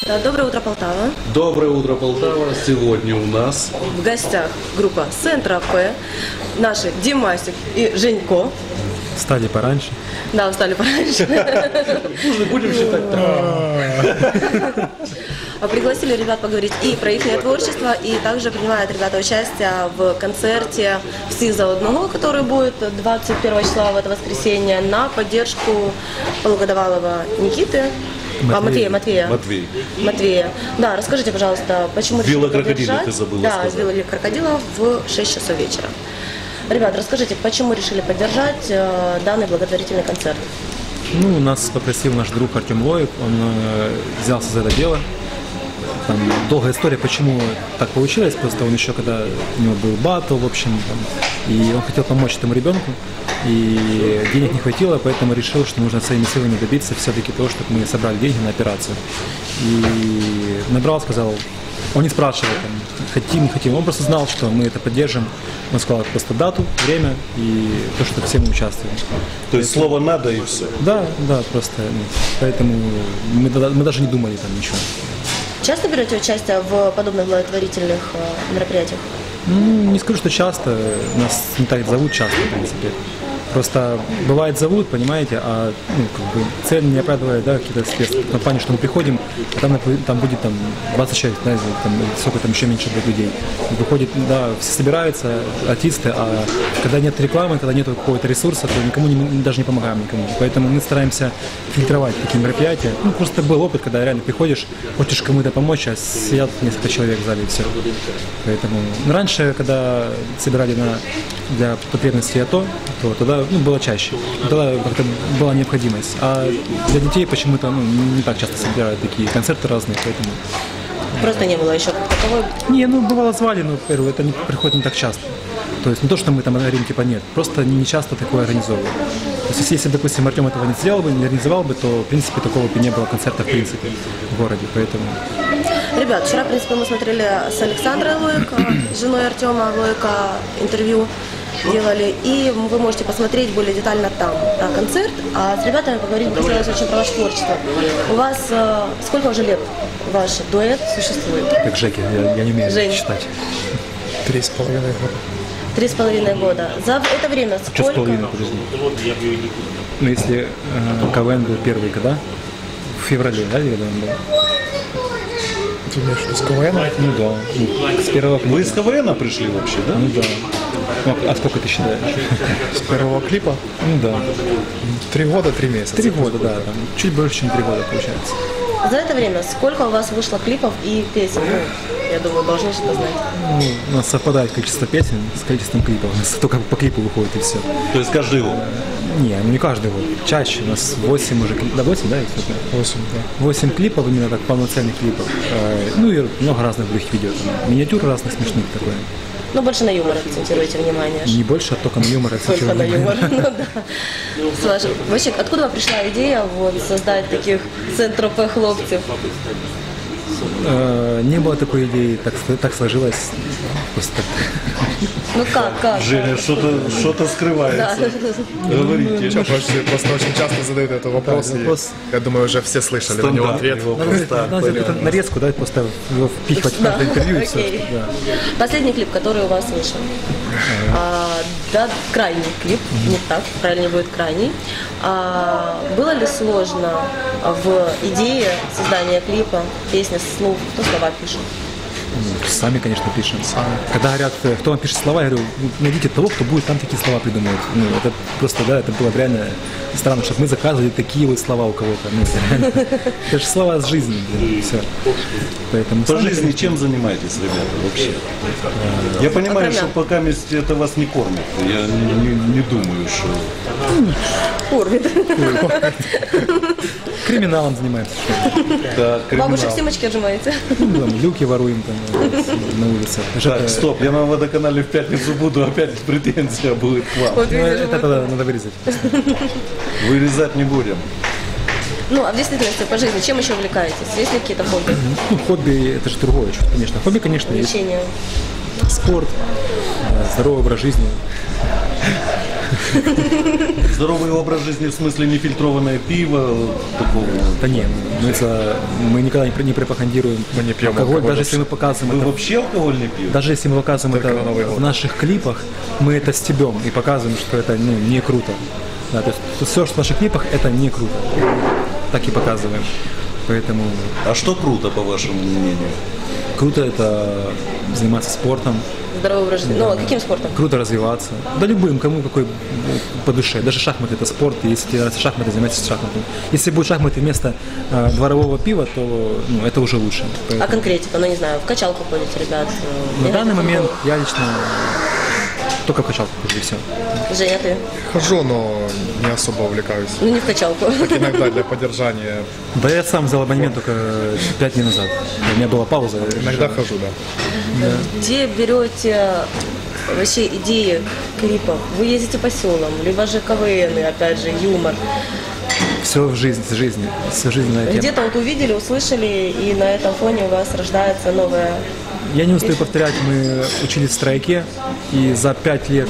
Да, доброе утро, Полтава. Доброе утро, Полтава. Сегодня у нас В гостях группа Сент-Тропе, наши Димасик и Женько. Встали пораньше. Да, устали пораньше. будем считать так. Пригласили ребят поговорить и про их творчество, и также принимают ребята участие в концерте «Всі за одного», который будет 21 числа в это воскресенье, на поддержку полугодовалого Никиты. Матвея. Да, расскажите, пожалуйста, почему решили Вилла Крокодила, поддержать? ты забыла Да, сказать. Вилла Крокодила в 6 часов вечера. Ребят, расскажите, почему решили поддержать данный благотворительный концерт? Ну, нас попросил наш друг Артем Лоев, он взялся за это дело. Там долгая история, почему так получилось, просто он еще, когда у него был батл, в общем, там, и он хотел помочь этому ребенку, и денег не хватило, поэтому решил, что нужно своими силами добиться все-таки того, чтобы мы собрали деньги на операцию. И набрал, сказал, он не спрашивал, там, хотим, не хотим, он просто знал, что мы это поддержим. Он сказал просто дату, время и то, что все мы участвуем. То есть слово «надо» и все. Да, просто, поэтому мы даже не думали там ничего. Часто берете участие в подобных благотворительных мероприятиях? Ну, не скажу, что часто, нас не так зовут часто, в принципе. Просто бывает зовут, понимаете, а цель не оправдывает, да, какие-то средства. В том плане, что мы приходим, а там будет 20 человек, знаете, там, сколько там еще меньше будет людей. Выходит, да, все собираются, артисты, а когда нет рекламы, когда нет какого-то ресурса, то никому даже не помогаем никому. Поэтому мы стараемся фильтровать такие мероприятия. Ну, просто был опыт, когда реально приходишь, хочешь кому-то помочь, а сидят несколько человек в зале и все. Поэтому раньше, когда собирали для потребностей АТО, то тогда было чаще. Тогда как-то была необходимость. А для детей почему-то не так часто собирают такие концерты разные, поэтому... Просто не было еще как таковой? Не, бывало звали, но это приходит не так часто. То есть не то, что мы там говорим, типа нет, просто не часто такое организовываем. То есть если, допустим, Артем этого не сделал бы, не организовал бы, то, в принципе, такого бы не было концерта, в принципе, в городе, поэтому... Ребят, вчера, в принципе, мы смотрели с Александрой Лойко, женой Артема Лойко, интервью делали, и вы можете посмотреть более детально там про концерт, а с ребятами поговорить хотелось очень про ваше творчество. У вас сколько уже лет ваш дуэт существует? Как Жеки, я не умею считать. 3,5 года. 3,5 года. За это время сколько? 3,5, подожди. Ну, если КВН был первый, когда? В феврале, да, когда он был? Ты имеешь в виду с КВН? Ну да. С первого клипа. Вы из КВН пришли вообще, да? Ну да. А сколько ты считаешь? С первого клипа? Ну да. 3 года, 3 месяца. 3 года, да. Там, чуть больше, чем 3 года получается. За это время сколько у вас вышло клипов и песен? Ну, я думаю, должны что-то знать. Ну, у нас совпадает количество песен с количеством клипов. У нас только по клипу выходит и все. То есть каждый год? Не каждый год. Чаще. У нас 8 уже клипов. Да, 8, да? 8, да. 8 клипов, именно так, полноценных клипов. Ну и много разных других видео. Там, миниатюр разных смешных такое. Ну, больше на юмор акцентируйте внимание. Не больше, а только на юмор. Только на юмор, ну да. Вообще, откуда пришла идея создать таких Сент-Тропе хлопцев? Не было такой идеи, так сложилось. Просто так. Ну как? Женя, что-то скрывается. Да. Говорите. Просто очень часто задают этот вопрос. Да, И вопрос. я думаю, уже все слышали на него ответ. Надо это нарезку, да, просто его впихивать в каждое интервью и все. Окей. Да. Последний клип, который у вас вышел. Да, крайний клип, не так, правильно будет крайний. Было ли сложно в идее создания клипа, песни, слов, кто слова пишет? Сами, конечно, пишем. Когда говорят, кто вам пишет слова, я говорю, найдите того, кто будет там такие слова придумывать. Ну, это просто, да, это было реально странно, чтобы мы заказывали такие вот слова у кого-то. Ну, это же слова с жизни, блин, все. Поэтому По жизни чем занимаетесь, ребята, вообще? Я понимаю, что пока это вас не кормит. Я не думаю, что... Кормит. Криминалом занимаемся. Да, Бабушек Симочки отжимаете? Ну, там, люки воруем там, на улице. Так, стоп, я на водоканале в пятницу буду, опять претензия будет к вам. Вот Ну, видишь, это надо вырезать. Вырезать не будем. Ну, а в действительности по жизни чем еще увлекаетесь? Есть ли какие-то хобби? Ну, хобби это же другое что-то, конечно. Хобби, конечно, есть. Лечение? Спорт, здоровый образ жизни. Здоровый образ жизни в смысле нефильтрованное пиво, такого. Да нет, мы никогда не пропагандируем Мы не пьем алкоголь, алкоголь даже если мы показываем Вы это, вообще алкоголь не пьете? даже если мы показываем Только это на Новый год. в наших клипах, мы это стебем и показываем, что это не круто. Да, то есть все, что в наших клипах, это не круто. Так и показываем. Поэтому А что круто, по вашему мнению? круто это заниматься спортом, Здоровый образ жизни. Ну, а каким спортом? круто развиваться. Да любым, кому какой по душе. Даже шахматы это спорт, и если тебе нравятся шахматы, занимайся шахматами. Если будут шахматы вместо дворового пива, то это уже лучше. А Поэтому конкретика? Ну, не знаю, в качалку ходят ребят. на играть данный в футбол. момент я лично только в качалку хожу и все. Женя, ты? Хожу, но не особо увлекаюсь. Ну, не в качалку. Иногда для поддержания. Да я сам взял абонемент только 5 дней назад. У меня была пауза. Иногда хожу, да. Где берете вообще идеи клипов? Вы ездите по селам, либо же КВН, опять же, юмор. Все в жизни, все жизненная тема. Где-то вот увидели, услышали, и на этом фоне у вас рождается новая... Я не устаю повторять, мы учились в стройке, и за 5 лет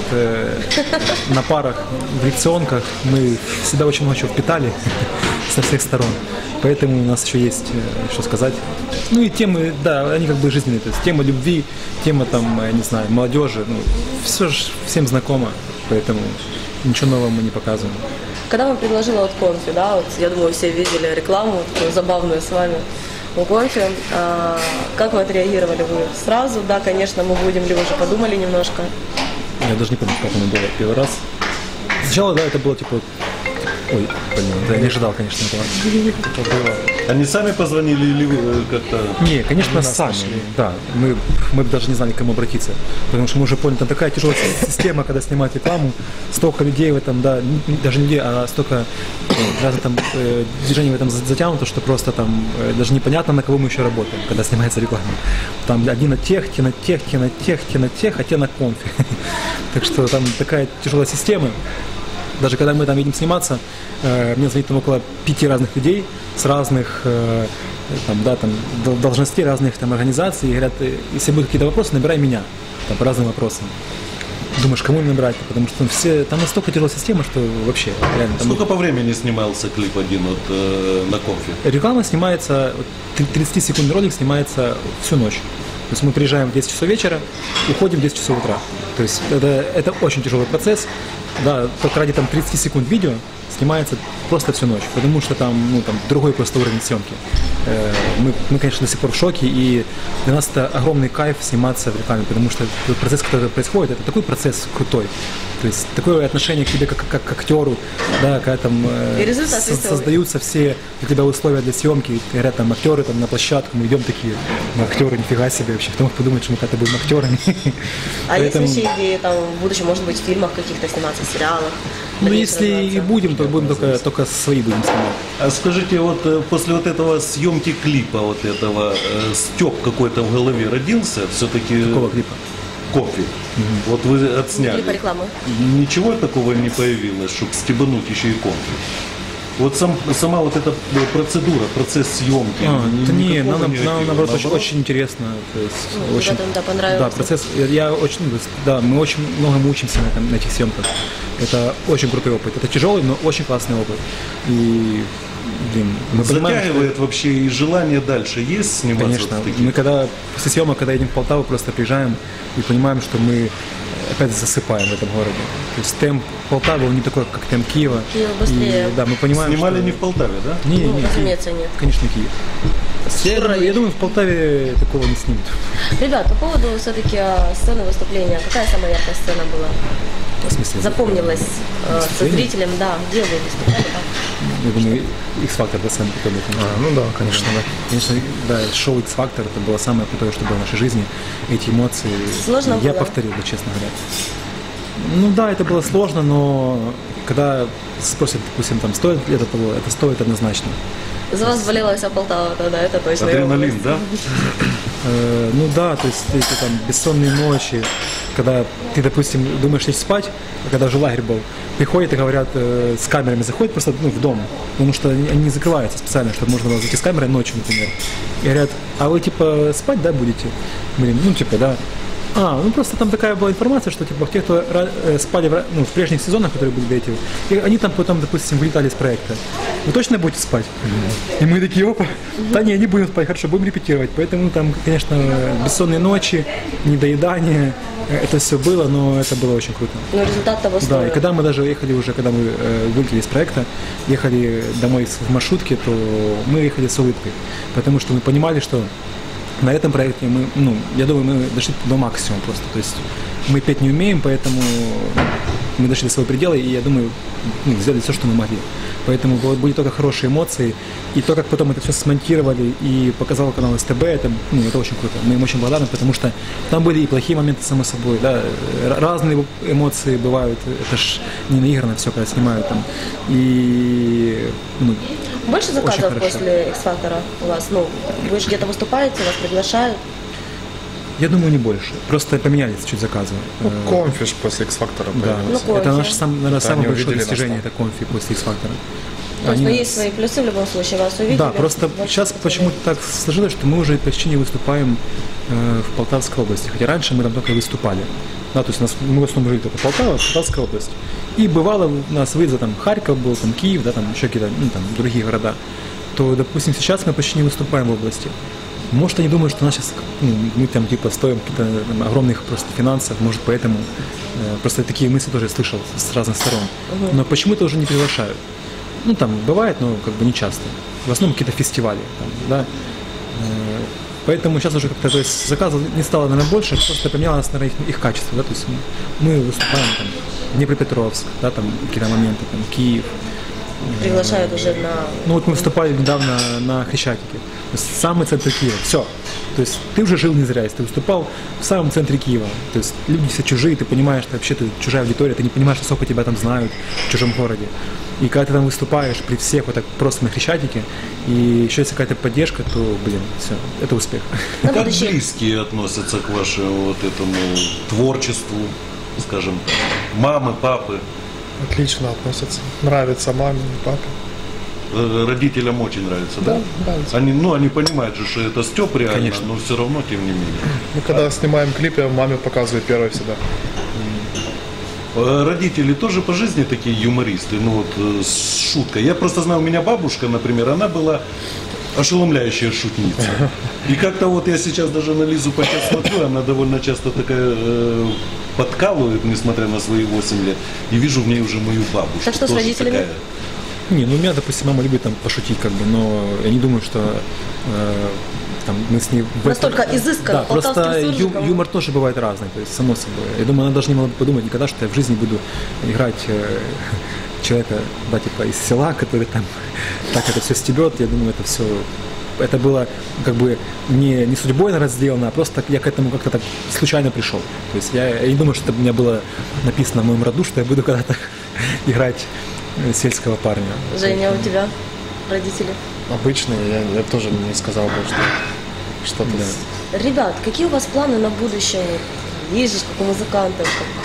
на парах, в лекционках мы всегда очень много чего впитали со всех сторон. Поэтому у нас еще есть что сказать. Ну и темы, да, они как бы жизненные. То есть тема любви, тема там, я не знаю, молодежи. Ну, все же всем знакомо, поэтому ничего нового мы не показываем. Когда вам предложила вот Конфи, да, вот я думаю, все видели рекламу такую забавную с вами у Конфи. Как вы отреагировали? Вы сразу, да, конечно, мы будем, либо уже подумали немножко? Я даже не помню, как оно было первый раз. Сначала, да, это было типа... Ой, блин, да, я не ожидал, конечно, этого. Это было... Они сами позвонили или вы как-то... Не, конечно, сами. Да, мы даже не знали, к кому обратиться. Потому что мы уже поняли, там такая тяжелая система, когда снимают рекламу, столько людей в этом, да, даже не людей, а столько разных там движений в этом затянуто, что просто там даже непонятно, на кого мы еще работаем, когда снимается реклама. Там одни на тех, те на тех, те на тех, те на тех, а те на Конфи. Так что там такая тяжелая система. Даже когда мы там едем сниматься, мне звонит там около 5 разных людей с разных должностей, разных там организаций, и говорят, если будут какие-то вопросы, набирай меня там, по разным вопросам. Думаешь, кому набрать? Потому что там настолько тяжелая система, что вообще реально. Там... Сколько по времени снимался клип один на Конфи? Реклама снимается, 30-секундный ролик снимается всю ночь. То есть мы приезжаем в 10 часов вечера, уходим в 10 часов утра. То есть это очень тяжелый процесс. Да, только ради там 30 секунд видео снимается просто всю ночь, потому что там другой просто уровень съемки. Мы, конечно, до сих пор в шоке, и для нас это огромный кайф сниматься в рекламе, потому что процесс, который происходит, это такой процесс крутой. То есть такое отношение к тебе как к актеру, да, когда там создаются все для тебя условия для съемки, говорят, там актеры там на площадку, мы идем такие, актеры, нифига себе вообще, кто мог подумать, что мы когда-то будем актерами. А есть вообще идеи там в будущем, может быть, в фильмах каких-то сниматься, в сериалах? Ну, если и будем, то будем только свои будем снимать. А скажите, вот после вот этого съемки клипа, вот этого, стёб какой-то в голове родился? Все-таки... Какого клипа? Кофе. Вот вы отсняли. Клипа рекламы. Ничего такого не появилось, чтобы стебануть еще и кофе? Вот сама вот эта процедура, процесс съемки. Нам наоборот очень интересно. То есть, очень, да, понравилось. Да, процесс. Мы очень многому учимся на этих съемках. Это очень крутой опыт. Это тяжелый, но очень классный опыт. И мы понимаем, затягивает вообще и желание дальше есть сниматься? Конечно. Мы после съемок, когда едем в Полтаву, просто приезжаем и понимаем, что мы опять засыпаем в этом городе. То есть темп Полтавы, он не такой, как темп Киева. Киев быстрее. И, да, мы понимаем, снимали что... не в Полтаве, да? Не, разумеется, нет. Конечно, Киев. Я думаю, в Полтаве такого не снимут. Ребят, по поводу все-таки сцены выступления, какая самая яркая сцена была? В смысле? Запомнилась со зрителем, да, где вы выступали? Я думаю, X-Factor, да, самый крутой был. Ну да, конечно, да. Конечно, да, шоу X-Factor, это было самое крутое, что было в нашей жизни. Эти эмоции сложно я было? повторил бы, честно говоря. Ну да, это было сложно, но когда спросят, допустим, там, стоит ли это того, это стоит однозначно. За вас болела вся Полтава тогда, это точно. Адреналин, да? Ну да, то есть эти там бессонные ночи, когда ты, допустим, думаешь лечь спать, а когда уже лагерь был, приходят и говорят, с камерами заходят просто в дом, потому что они не закрываются специально, чтобы можно было зайти с камерой ночью, например. И говорят, а вы типа спать, да, будете? Блин, да. Ну просто там такая была информация, что типа те, кто спали в прежних сезонах, которые были до этого, и они там потом, допустим, вылетали из проекта. Вы точно будете спать? И мы такие, опа, да не будем спать, хорошо, будем репетировать. Поэтому там, конечно, бессонные ночи, недоедание, это все было, но это было очень круто. Но результат того стоил. Да, и когда мы даже ехали уже, когда мы вылетели из проекта, ехали домой в маршрутке, то мы ехали с улыбкой, потому что мы понимали, что на этом проекте мы, я думаю, мы дошли до максимума просто. То есть мы петь не умеем, поэтому мы дошли до своего предела, и я думаю, сделали все, что мы могли. Поэтому были только хорошие эмоции. И то, как потом это все смонтировали и показал канал СТБ, это очень круто. Мы им очень благодарны, потому что там были и плохие моменты, само собой, да, разные эмоции бывают. Это ж не наигранно все, когда снимают там. И больше заказов после X-Factor у вас? Вы же где-то выступаете, вас приглашают? Я думаю, не больше. Просто поменялись чуть заказы. Конфи ж после X-Factor. Да, это наше, наверное, самое большое достижение, это конфи после X-Factor. То есть есть свои плюсы в любом случае, вас увидели. Да, просто сейчас почему-то так сложилось, что мы уже почти не выступаем в Полтавской области. Хотя раньше мы там только выступали. Да, то есть мы в основном жили только в Полтаве, Полтавская область. И бывало у нас выезды, там Харьков был, там Киев, да, там еще какие-то там другие города. То, допустим, сейчас мы почти не выступаем в области. Может, они думают, что у нас сейчас мы там типа стоим каких-то огромных просто финансов, может, поэтому просто такие мысли тоже слышал с разных сторон. Но почему-то уже не приглашают. Там бывает, но как бы не часто. В основном какие-то фестивали, там, да. Поэтому сейчас уже как-то, то есть заказов не стало, наверное, больше, просто поменялось, наверное, их качество, да, то есть мы выступаем там Днепропетровск, да, там какие-то моменты, там Киев. Приглашают уже на... Вот мы выступали недавно на Хрещатике, то есть самый центр Киева, все. То есть ты уже жил не зря, если ты выступал в самом центре Киева. То есть люди все чужие, ты понимаешь, что вообще ты чужая аудитория, ты не понимаешь, сколько тебя там знают в чужом городе. И когда ты там выступаешь при всех вот так просто на Хрещатике, и еще есть какая-то поддержка, то, все, это успех. Как близкие относятся к вашему вот этому творчеству, скажем, мамы, папы? Отлично относятся. Нравится маме и папе. Родителям очень нравится, да? Да, нравится. Они понимают же, что это стёб реально, конечно, но все равно, тем не менее. Мы когда снимаем клипы, маме показываю первой всегда. Родители тоже по жизни такие юмористы, с шуткой. Я просто знаю, у меня бабушка, например, она была ошеломляющая шутница. И как-то вот я сейчас даже на Лизу сейчас смотрю, она довольно часто такая подкалывает, несмотря на свои 8 лет. И вижу в ней уже мою бабушку. Так что с родителями? Такая... Не, у меня, допустим, мама любит там пошутить, как бы, но я не думаю, что там мы с ней... Настолько изысканно, да, просто юмор тоже бывает разный, то есть, само собой. Я думаю, она даже не могла подумать никогда, что я в жизни буду играть человека, да, типа из села, который там так это все стебет. Я думаю, это все... Это было как бы не судьбой, наверное, сделано, а просто я к этому как-то так случайно пришел. То есть я не думаю, что это у меня было написано в моем роду, что я буду когда-то играть сельского парня. Женя, у тебя родители? Обычные, я тоже не сказал бы, что-то... Да. Ребят, какие у вас планы на будущее? Есть же как у музыкантов.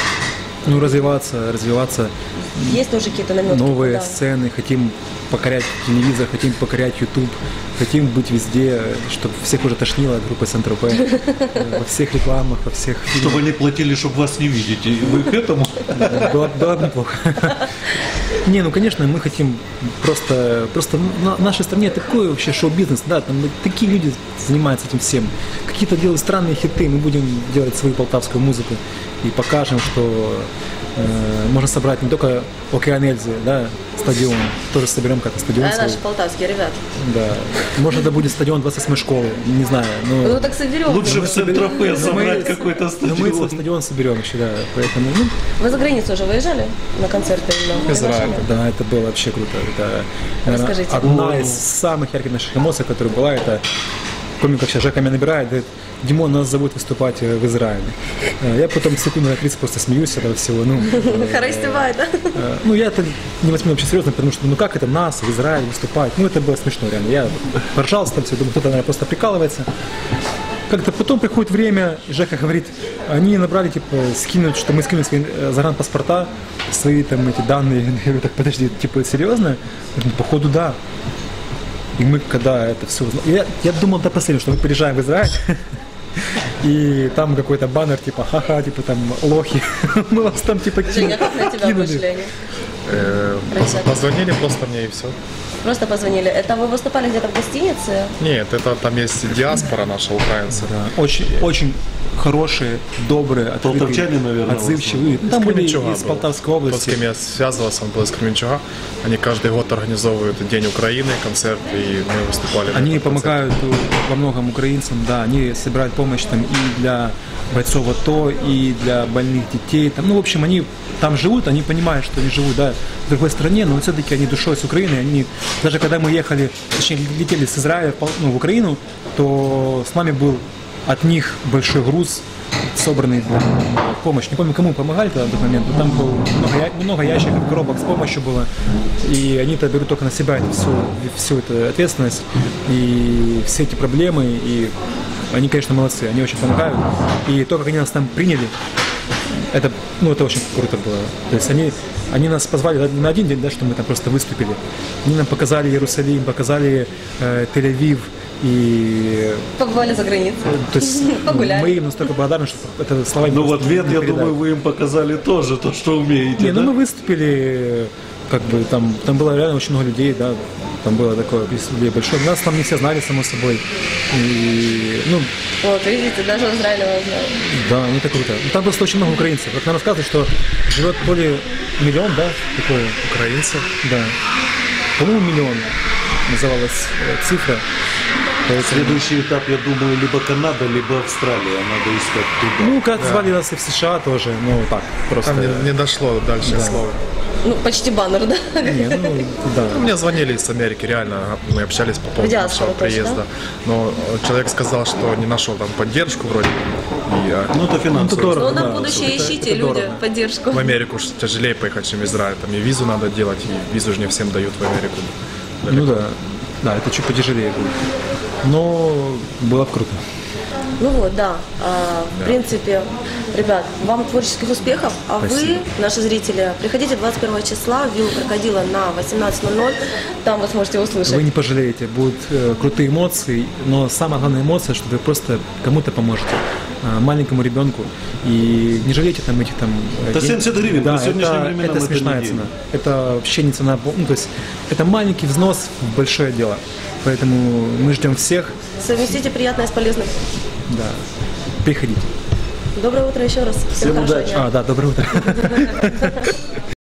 Развиваться. Есть уже какие-то наметки? Новые сцены, хотим покорять телевизор, хотим покорять YouTube, хотим быть везде, чтобы всех уже тошнило от группы Сент-Тропе, во всех рекламах, во всех фильмах. Чтобы они платили, чтобы вас не видеть, и вы к этому? Было бы неплохо. Не, конечно, мы хотим просто в нашей стране такой вообще шоу-бизнес, да, там такие люди занимаются этим всем. Какие-то делают странные хиты, мы будем делать свою полтавскую музыку и покажем, что можно собрать не только Океан Эльзы, да, стадион, тоже соберем как-то стадион. А наши полтавские ребята. Да. Может, это будет стадион 28-й школы, не знаю. Но... так соберем. Лучше в Сент-Тропе собрать какой-то стадион. Мы стадион соберем еще, да. Поэтому, Вы за границу уже выезжали на концерты? Израиль. Да, это было вообще круто. Это, наверное, одна из самых ярких наших эмоций, которая была, это помню, как сейчас Жека меня набирает, говорит: Димон, нас зовут выступать в Израиле. Я потом секунду на 30 просто смеюсь с этого всего. Харастевает, да? Я это не возьму вообще серьезно, потому что, как это нас в Израиле выступать? Это было смешно, реально. Я поржал там все, думаю, кто-то, наверное, просто прикалывается. Как-то потом приходит время, и Жека говорит, они набрали, типа, скинуть, что мы скинули свои загранпаспорта, свои там эти данные. Я говорю, так, подожди, типа, серьезно? Походу, да. И мы, когда это все узнали, я думал до последнего, что мы приезжаем в Израиль, и там какой-то баннер, типа, ха-ха, типа, там, лохи. Мы вас там, типа, Женя, как на тебя кинули. вышли они? Позвонили просто мне и все. Просто позвонили. Это вы выступали где-то в гостинице? Нет, это там есть диаспора наша, украинцы. Да, очень, очень хорошие, добрые, открытые, Полтавчане, наверное, отзывчивые. Из Там были Кременчуга из был. Полтавской Тот, с области. кем я связывался, он был из Кременчуга. Они каждый год организовывают День Украины, концерт, и мы выступали. на Они этом помогают во многом украинцам, да, они собирают помощь там и для бойцов АТО, и для больных детей. Там, ну, в общем, они там живут, они понимают, что они живут, да, в другой стране, но все-таки они душой с Украины. Они, даже когда мы ехали, точнее, летели с Израиля в Украину, то с нами был от них большой груз, собранный для помощи. Не помню, кому помогали тогда в тот момент, но там было много ящиков, коробок с помощью было. И они-то берут только на себя всю эту ответственность и все эти проблемы. И они, конечно, молодцы, они очень помогают. И то, как они нас там приняли, это очень круто было. То есть они нас позвали не на один день, да, что мы там просто выступили. Они нам показали Иерусалим, показали Тель-Авив. И Побывали за границей. то есть Погуляли. мы им настолько благодарны, что это словами Ну, в просто ответ, не я передать. думаю, вы им показали тоже то, что умеете, Не, да? ну мы выступили, как бы там было реально очень много людей, да, там было такое количество людей большое. Нас там не все знали, само собой. И, ну, Вот, видите, даже в Израиле вас знают. да, не так круто. Ну, там просто очень много украинцев. Как нам рассказывают, что живет то ли миллион, да, такое, Украинцы. да. По-моему, миллион называлась цифра. Поэтому- Следующий этап, я думаю, либо Канада, либо Австралия. Надо искать туда. Ну, как звали нас и в США тоже, ну, так, просто. Там не дошло дальше слова. Ну, почти баннер, да? Не, ну, да. Ну, мне звонили из Америки, реально, мы общались по поводу диаспору нашего тоже, приезда. Но человек сказал, что не нашел там поддержку вроде. И Ну, это финансово. дорого. Ну, на Да, будущее это ищите, люди, дорого. поддержку. в Америку ж тяжелее поехать, чем в Израиль. Там и визу надо делать, и визу же не всем дают в Америку. Ну да, да, это чуть потяжелее будет. Но было бы круто. Ну вот, да. В принципе, ребят, вам творческих успехов, а Спасибо. вы, наши зрители, приходите 21 числа в Виллу Крокодила на 18:00, там вы сможете услышать. Вы не пожалеете, будут крутые эмоции, но самая главная эмоция, что вы просто кому-то поможете, маленькому ребенку, и не жалейте там этих там... Это 70 гривен, да, по сегодняшним это, временам это это смешная не цена. деньги. Это вообще не цена, ну, то есть это маленький взнос в большое дело. Поэтому мы ждем всех, Совместите приятное с полезным. да, приходите. Доброе утро еще раз. Всем хорошего удачи. дня. Да, доброе утро.